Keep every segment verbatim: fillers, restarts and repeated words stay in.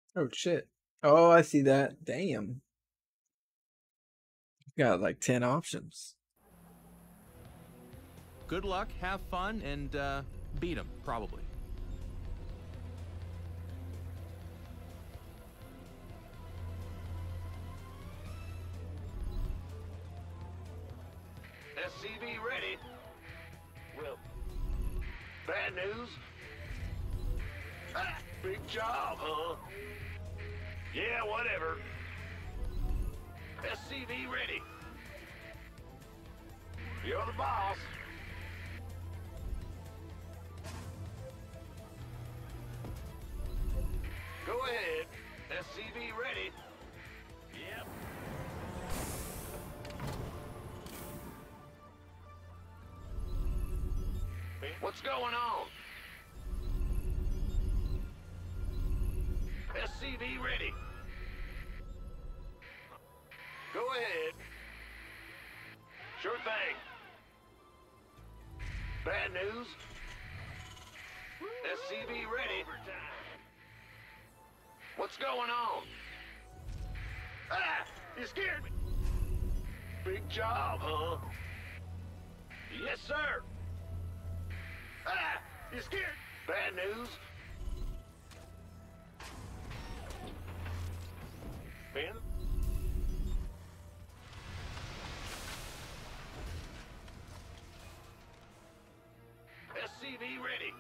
Oh shit. Oh, I see that. Damn. Got like ten options. Good luck, have fun, and uh, beat him, probably. S C V ready. Well, bad news? Ah, big job, huh? Yeah, whatever. S C V ready. You're the boss. Go ahead. S C V ready. Yep. What's going on? S C V ready. Go ahead. Sure thing. Bad news? S C V ready. What's going on? Ah! You scared me! Big job, huh? Yes, sir! Ah! You scared? Bad news? Ben? S C V ready.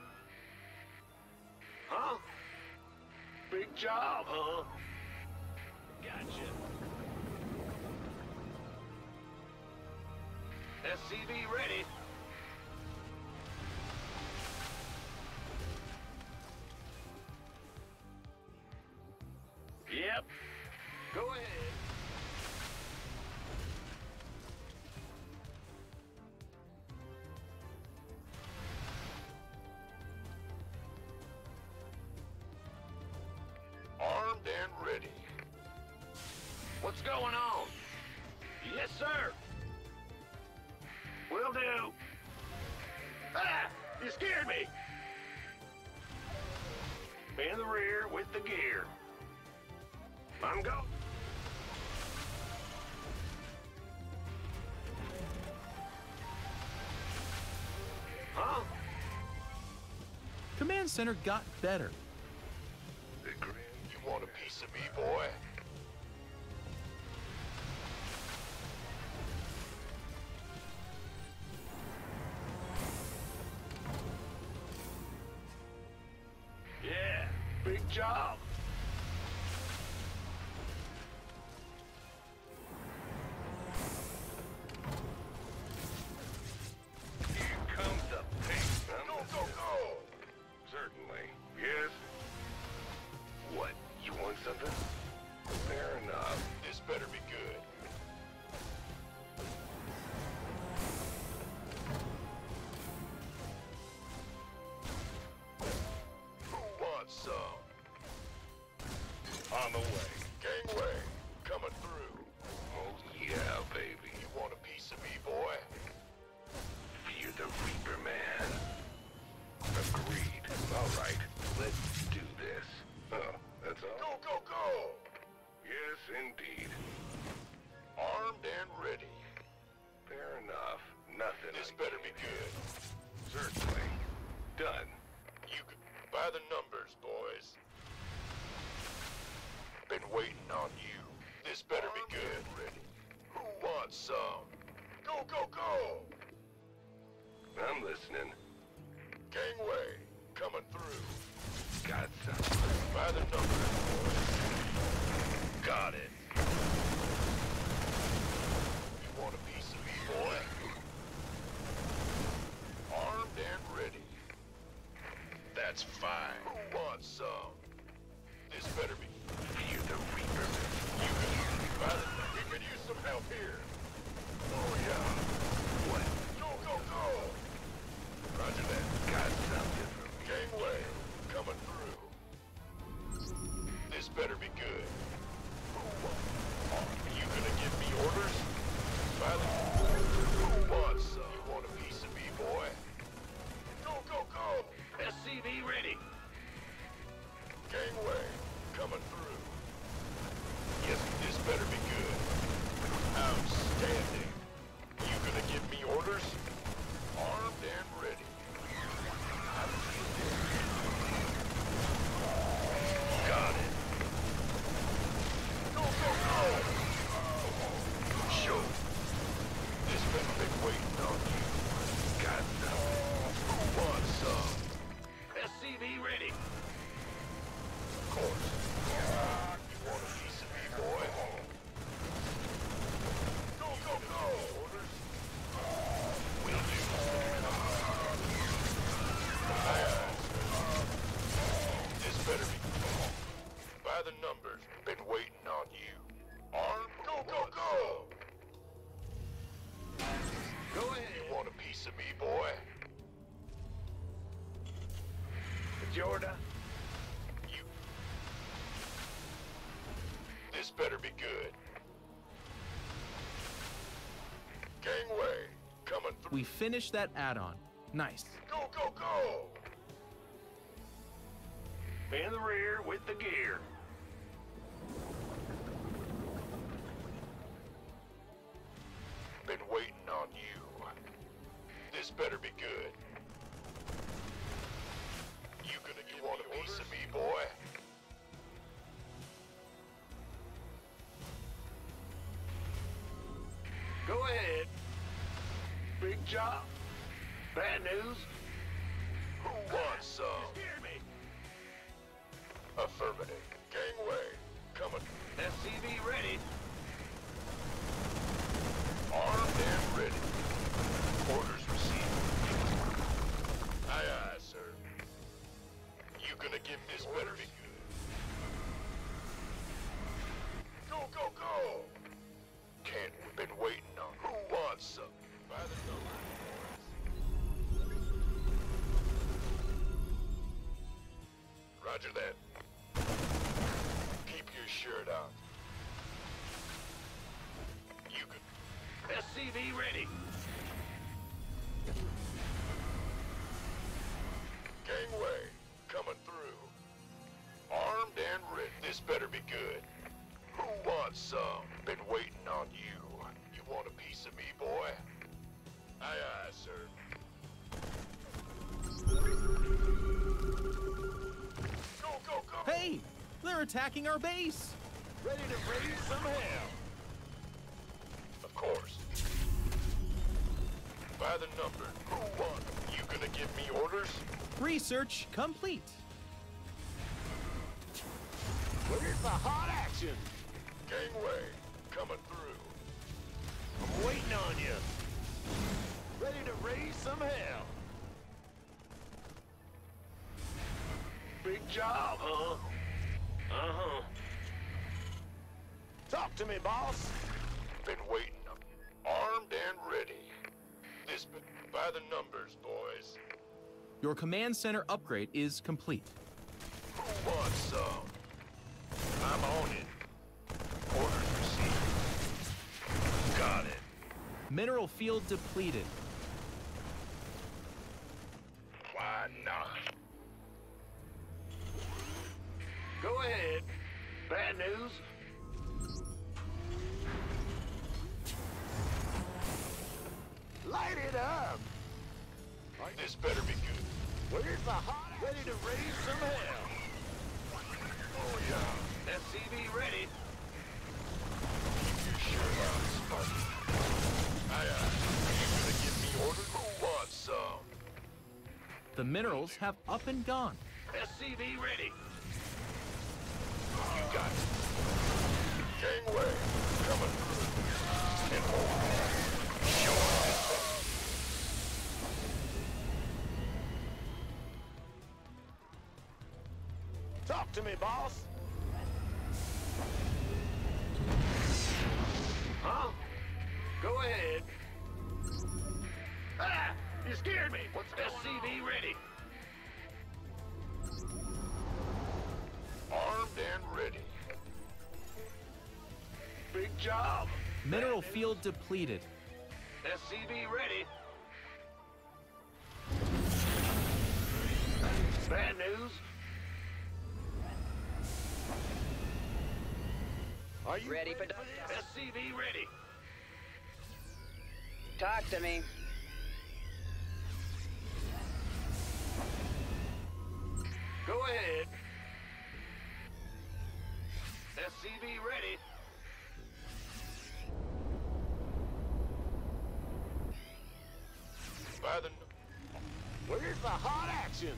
Huh? Big job, huh? Gotcha. S C V ready. Yep. Go ahead. Armed and ready. What's going on? Yes, sir. Will do. Ah! You scared me. In the rear with the gear. I'm going. Huh? Command Center got better. Big grin. You want a piece of me, boy? Yeah, big job. Here comes the pace. Go, go, go! Certainly. Yes? What? You want something? Fair enough. This better be good. Who wants some? On the way. Gangway. Coming through. Oh, yeah, baby. You want a piece of me, boy? Fear the Reaper, man. Agreed. All right. Let's do this. Oh, that's all? Go, go, go! Yes, indeed. Armed and ready. Fair enough. Nothing. This better be good. Certainly. Done. You can by the numbers, boys. Been waiting on you. This better be good. Ready. Who wants some? Go, go, go! I'm listening. Gangway, coming through. Got some. By the numbers, boys. Got it. You want a piece of me, boy? Armed and ready. That's fine. Who wants some? This better be. Fear the Reaper. You can use by the we could use some help here. Oh yeah. What? Go, go, go! Roger that. Got something for me. Gangway, coming through. This better be good. Are you gonna give me orders? Silent. Who wants some? You want a piece of me, boy? Go, go, go! S C V ready. Gangway, coming through. Jordan. You. This better be good. Gangway, coming through. We finished that add-on. Nice. Go, go, go! In the rear with the gear. Been waiting on you. This better be good. You gonna you want a piece of me, boy? Go ahead. Big job. Bad news. Who wants some? You scared me. Affirmative. Gangway. Coming. S C V ready. Armed and ready. Orders received. Aye, aye, sir. You gonna give this better be good. Go, go, go! Can't we've been waiting on. Who wants some? By the numbers. Roger that. Keep your shirt on. You can. S C V ready. Gangway, coming through. Armed and ready. This better be good. Who wants some? Been waiting on you. You want a piece of me, boy? Aye, aye, sir. Go, go, go! Hey! They're attacking our base! Ready to raise some hell. Of course. By the number. Who wants? You gonna give me orders? Research complete. Where's the hot action? Gangway, coming through. I'm waiting on you. Ready to raise some hell. Big job, huh? Uh-huh. Talk to me, boss. Been waiting. Armed and ready. This been by the numbers, boys. Your command center upgrade is complete. Who wants some? I'm on it. Orders received. Got it. Mineral field depleted. Why not? Go ahead. Bad news. Light it up. This better be good. Where's the hot? Ready to raise some hell. Oh yeah. S C V ready. Keep your shirt on, Sparky. Aye, aye. You gonna give me orders? Who wants some? The minerals have up and gone. S C V ready. You got it. Gangway, coming through. And hold. Show us this thing. Talk to me, boss. Huh? Go ahead. Ah! You scared me. What's S C V ready? Armed and ready. Big job. Mineral field depleted. S C V ready. Bad news. Are you Ready for this? S C V ready. Talk to me. Go ahead. S C V ready. By the... Where's the hot action?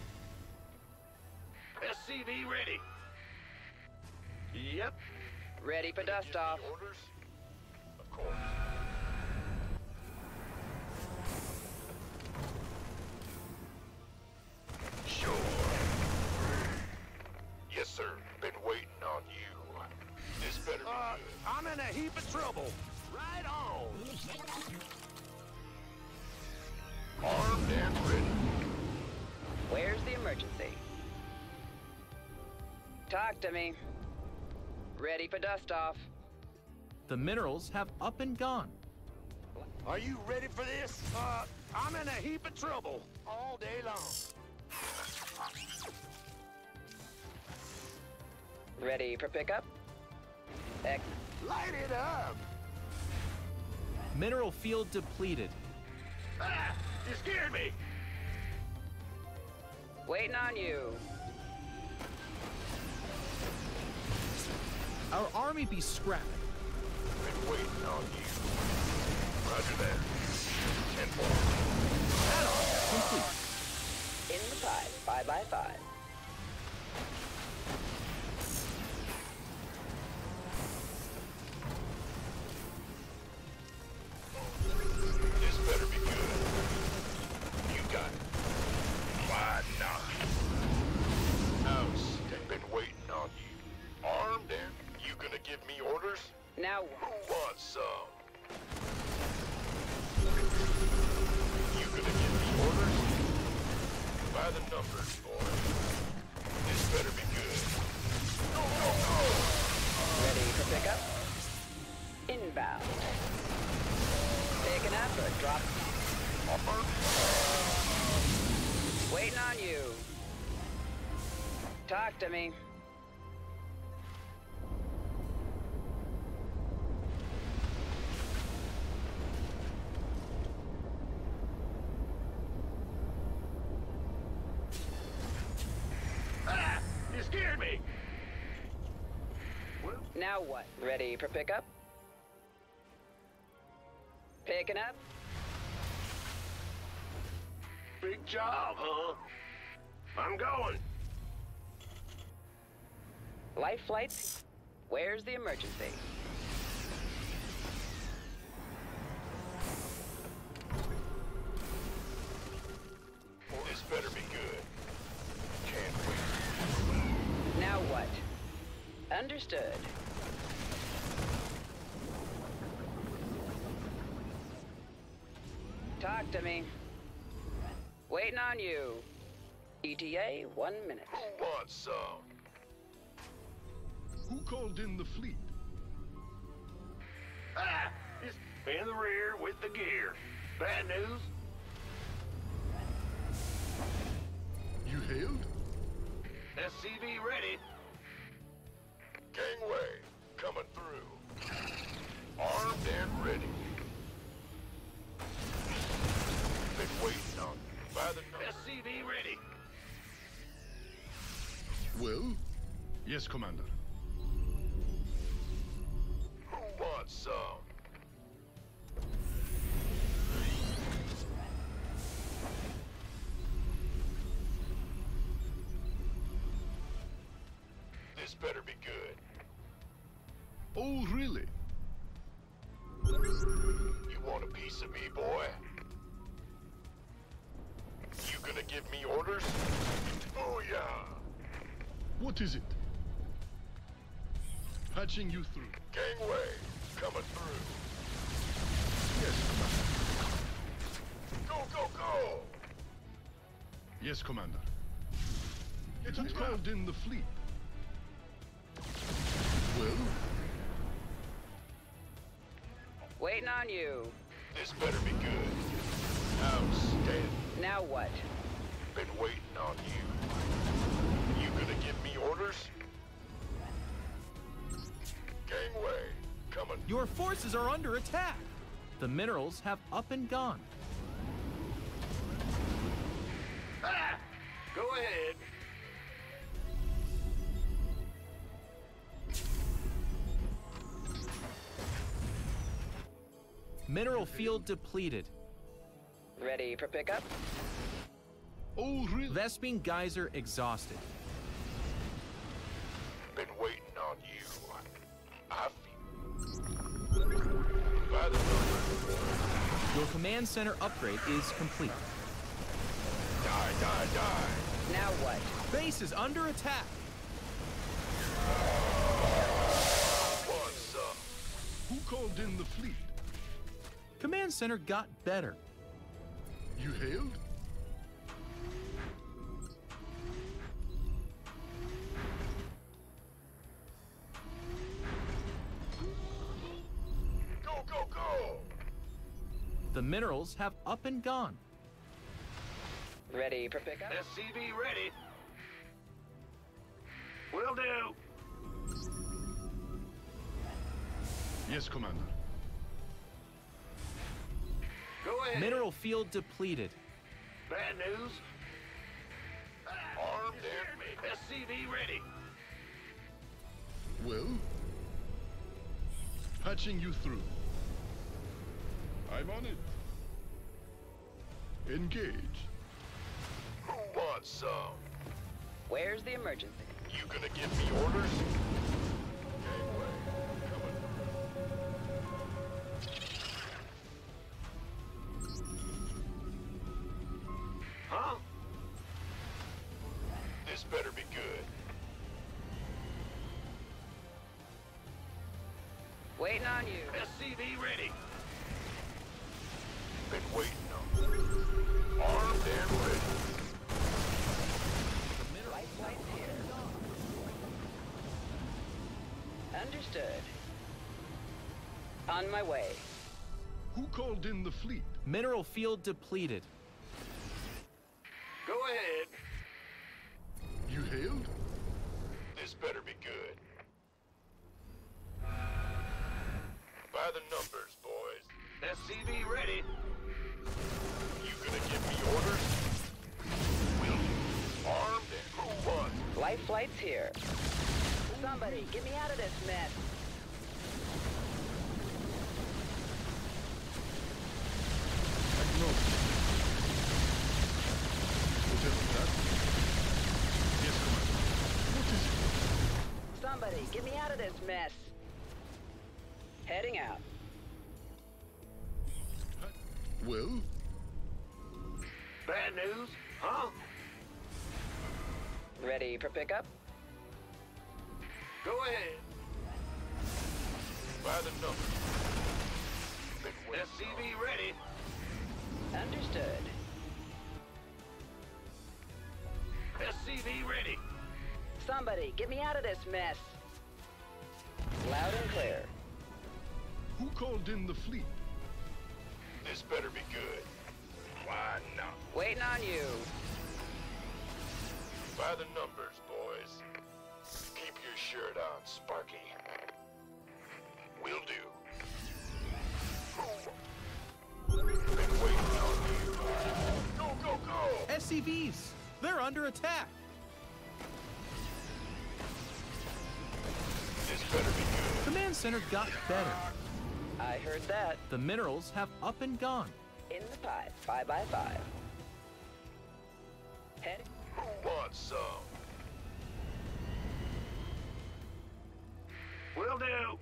S C V ready. Yep. Ready for dust off. Orders? Of course. Sure. Yes, sir. Been waiting on you. This better be Uh, good. I'm in a heap of trouble. Right on. Armed and ready. Where's the emergency? Talk to me. Ready for dust-off. The minerals have up and gone. Are you ready for this? Uh, I'm in a heap of trouble all day long. Ready for pickup? X. Light it up! Mineral field depleted. Ah! You scared me! Waiting on you. Our army be scrapped. Been waiting on you. Roger that. Ten four. Add-on complete. In the five, five by five. This better be good. You got it. Why not? Outstanding. Been waiting on you. Armed and you gonna give me orders? Now, Who wants some? You gonna give me orders? By the numbers, boy. This better be good. Go, go, go! ready for pickup? Inbound. Picking up or drop? Armed. Waiting on you. Talk to me. Ah! You scared me! Well, Now what? Ready for pickup? Picking up? big job, huh? I'm going. Life flights? Where's the emergency? This better be good. Can't wait. Now what? Understood. Talk to me. Waiting on you. E T A, one minute. Who wants some? Who called in the fleet? Ah! It's in the rear with the gear. Bad news? You hailed? S C V ready. Gangway, coming through. Armed and ready. Been waiting on you. By the number. S C V ready. Well? Yes, Commander. Who wants some? This better be good. Oh, really? You want a piece of me, boy? You gonna give me orders? Booyah! What is it? Patching you through. Gangway, coming through. Yes, Commander. Go, go, go! Yes, Commander. Who called in the fleet? Well? Waiting on you. This better be good. Outstanding. Now what? Been waiting on you. You gonna give me orders? Gangway, coming. Your forces are under attack. The minerals have up and gone. Ah! Go ahead. Mineral field depleted. Ready for pickup? Oh, really? Vespene geyser exhausted. Been waiting on you. I feel. By the number. Your command center upgrade is complete. Die, die, die. Now what? Base is under attack. Want some? Who called in the fleet? Command center got better. You hailed? The minerals have up and gone. Ready for pickup? S C V ready. Will do. Yes, Commander. Go ahead. Mineral field depleted. Bad news. Armed and S C V ready. Well? Patching you through. I'm on it. Engage. Who wants some? Where's the emergency? You gonna give me orders? Gangway, coming through. Huh? This better be good. Waiting on you. S C V ready. Been waiting on. Armed and ready. Light flights here. Understood. On my way. Who called in the fleet? Mineral field depleted. Go ahead. You hailed? This better be good. By the numbers, boys. S C V ready. You gonna give me orders? Will you? Armed and who wants? Light flights here. Somebody, get me out of this mess. Acknowledge. Whatever that. Yes, Commander. What is it? Somebody, get me out of this mess. Heading out. Well? Bad news? Huh? Ready for pickup? Go ahead. By the numbers. S C V ready. Understood. S C V ready. Somebody, get me out of this mess. Loud and clear. Who called in the fleet? This better be good. Why not? Waiting on you. By the numbers, boys. Keep your shirt on, Sparky. Will do. Been waiting on you. Go, go, go! S C Vs! They're under attack! This better be good. Command center got better. I heard that. The minerals have up and gone. In the pipe. Five by five. Heading. Who wants some? Will do.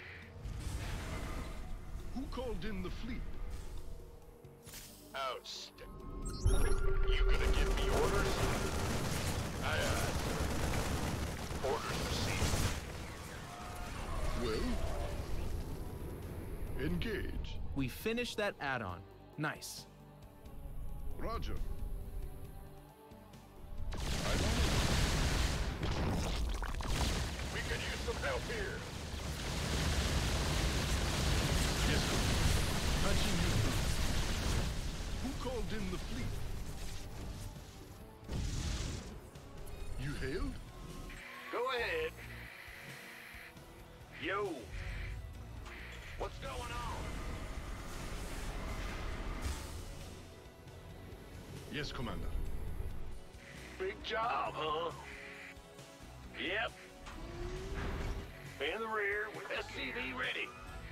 Who called in the fleet? Outstanding. You gonna give me orders? Aye, aye. Orders received. Well? Engage. We finished that add-on. Nice. Roger. I'm on it. We could use some help here. Yes, Commander. Patching you through. Who called in the fleet? You hailed? Go ahead. Yo. What's going on? Yes, Commander. Big job, huh? Yep. In the rear with S C V ready.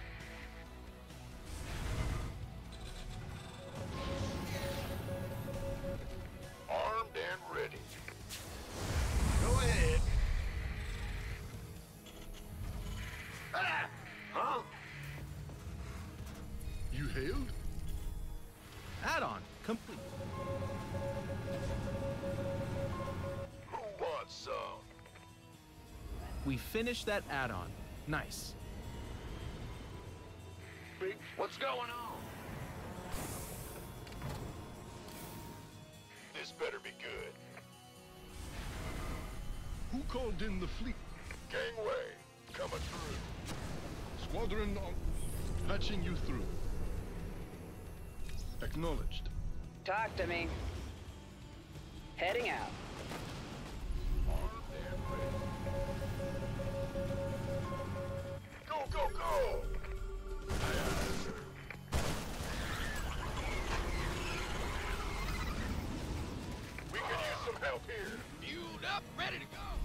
Armed and ready. Go ahead. Ah! Huh? You hailed? Add-on complete. Who wants some? We finished that add-on. Nice. Big, what's going on? This better be good. Who called in the fleet? Gangway, coming through. Squadron on... Patching you through. Acknowledged. Talk to me. Heading out. Armed and ready. Go, go, go! Aye, aye, sir. We could use some help here. Fueled up, ready to go.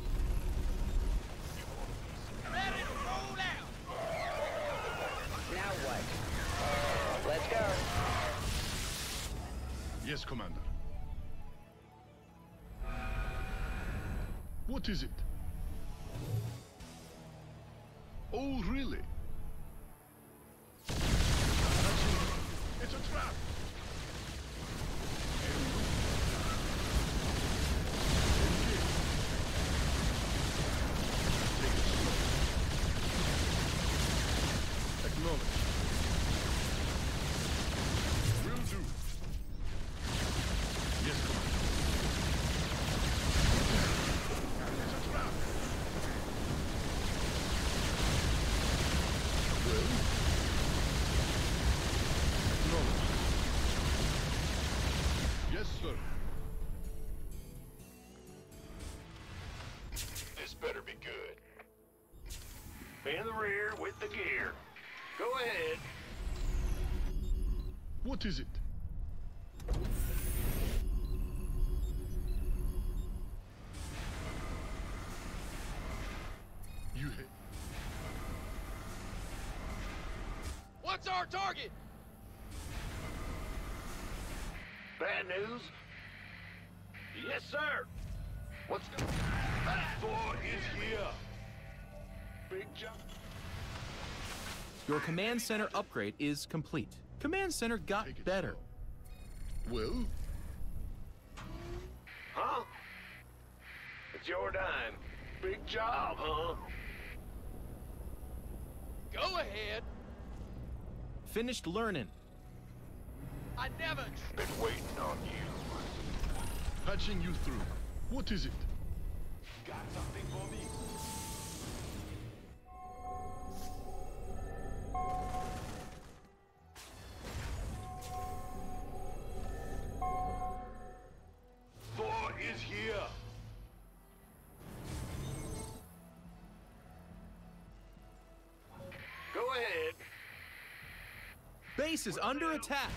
Ready to roll out. Now what? Let's go. Yes, Commander. What is it? Oh, really? It's a trap! Acknowledge. Will do. Yes, Commander. It's a trap! Well? Acknowledge. Yes, sir. This better be good. In the rear with the gear. Go ahead. What is it? You hit. What's our target? Bad news? Yes, sir. What's going on? Thor is here. Big jump. Your command center upgrade is complete. Command center got Take it better. slow. Well, Huh? It's your dime. Big job, huh? Go ahead. Finished learning. I never. Been waiting on you. patching you through. What is it? Got something for me? Thor is here. Go ahead. Base is under attack.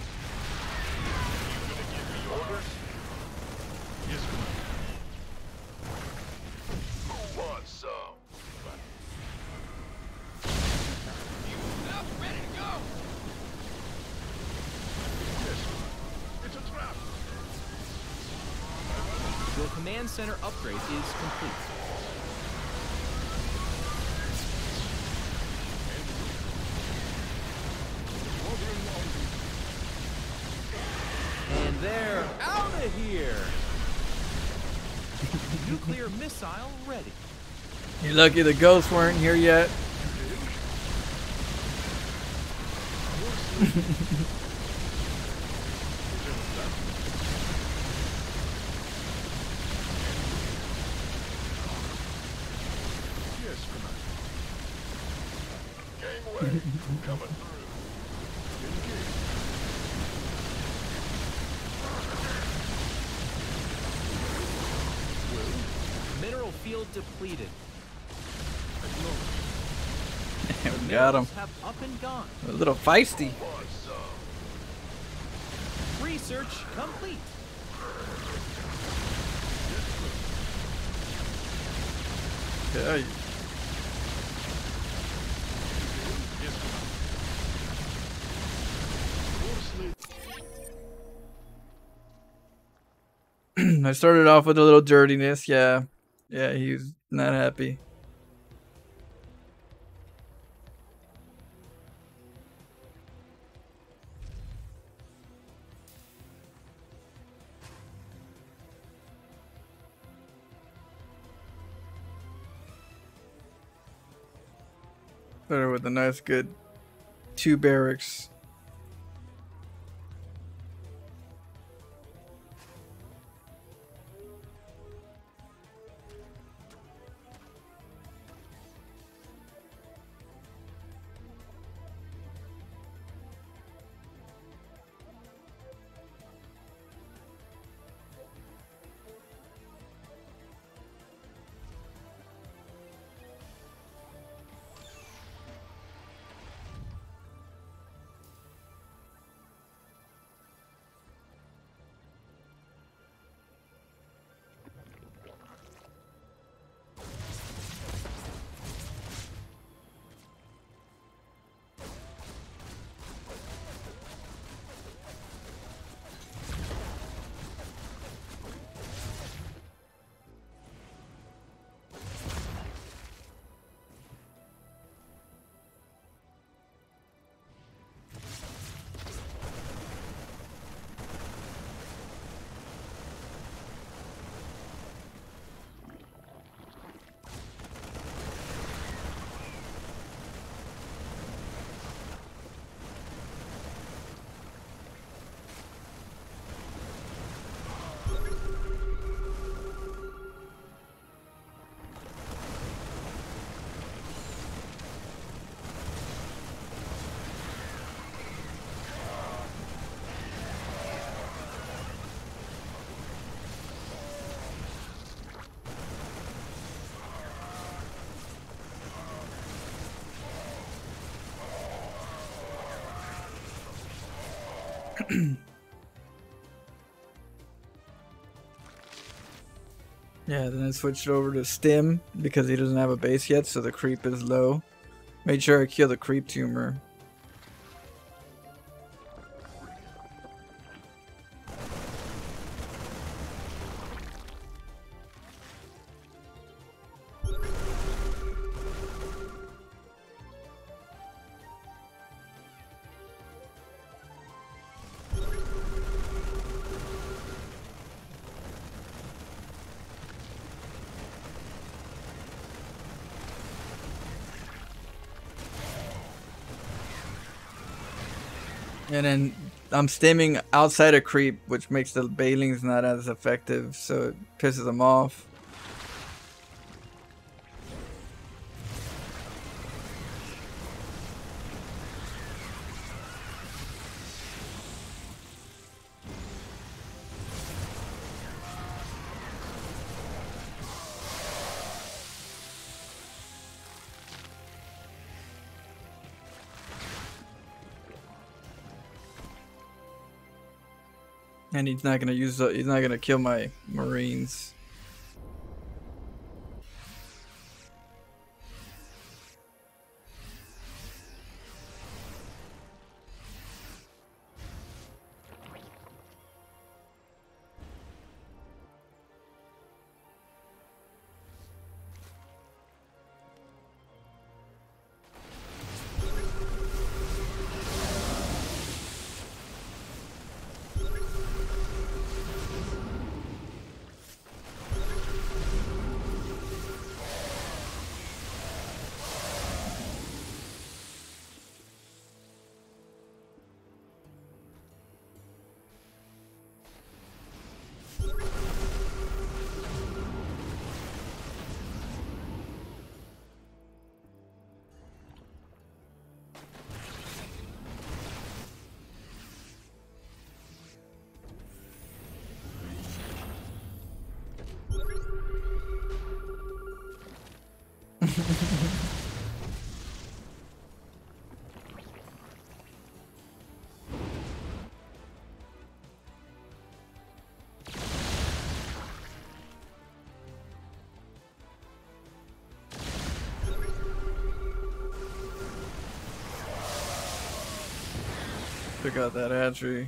You gonna give me orders? Yes, Commander. Who wants some? Up, ready to go. Yes, Commander. It's a trap. Your command center upgrade is complete. And they're out of here. Nuclear missile ready. You're lucky the ghosts weren't here yet. Yes, Commander. Gangway coming through. Engage. Well, Mineral field depleted. acknowledge. We got him. Minerals have up and gone. A little feisty. Want some? Research complete. Yeah, you- Yes, Commander. Force I started off with a little dirtiness. Yeah. Yeah, he was not happy. Started with a nice, good two barracks. Yeah, then I switched over to Stim because he doesn't have a base yet, so the creep is low. Made sure I kill the creep tumor. And then I'm stimming outside of creep, which makes the bailings not as effective, so it pisses them off. And he's not gonna use the, he's not gonna kill my marines. Took out that hatchery.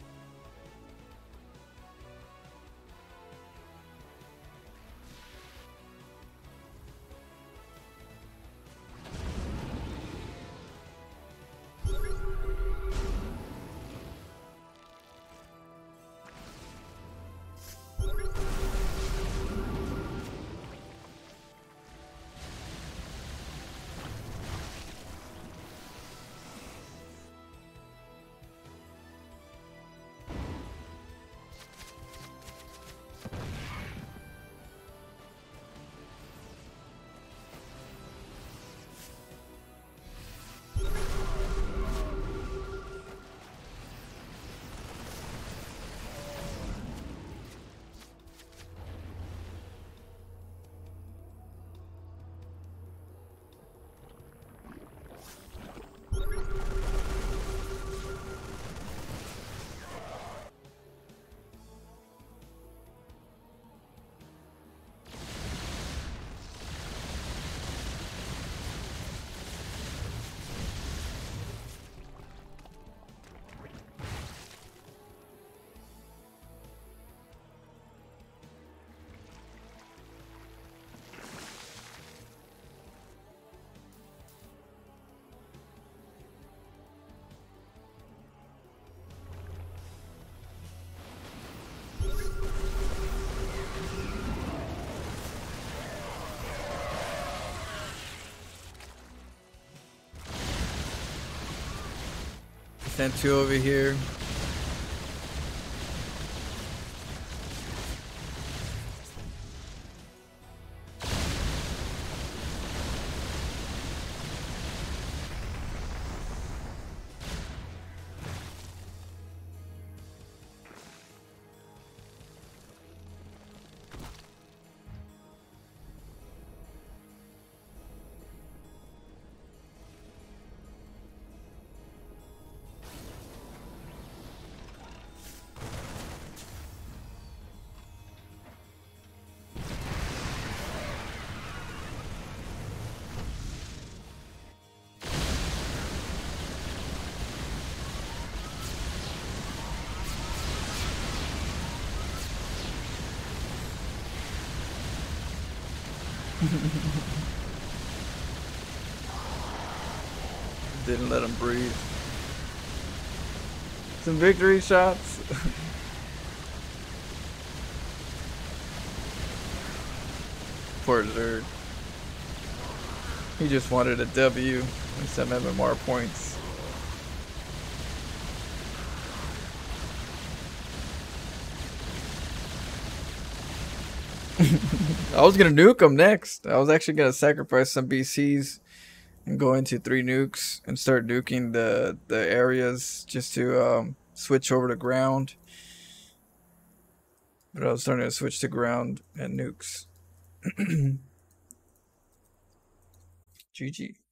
Sent two over here. Didn't let him breathe. Some victory shots. Poor Zerg. He just wanted a W and some M M R points. I was gonna nuke him next. I was actually gonna sacrifice some B Cs and go into three nukes and start nuking the the areas just to um, switch over to ground. But I was starting to switch to ground and nukes. G G.